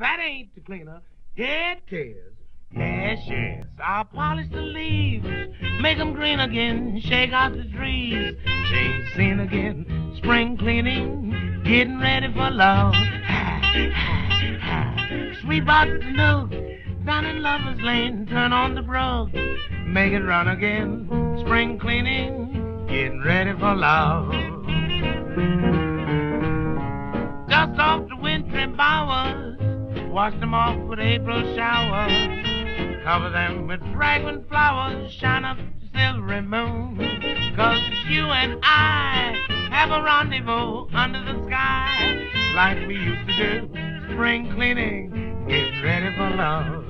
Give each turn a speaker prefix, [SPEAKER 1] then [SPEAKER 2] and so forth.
[SPEAKER 1] that ain't the cleaner. It is. Yes, yes. I'll polish the leaves, make 'em green again, shake out the trees, change the scene again, spring cleaning, getting ready for love. Sweep out the nook, down in Lover's Lane, turn on the brook, make it run again, spring cleaning, getting ready for love. Dust off the wintry bowers, wash them off with April showers, cover them with fragrant flowers, shine up the silvery moon, 'cause you and I have a rendezvous under the sky, like we used to do, spring cleaning, getting ready for love.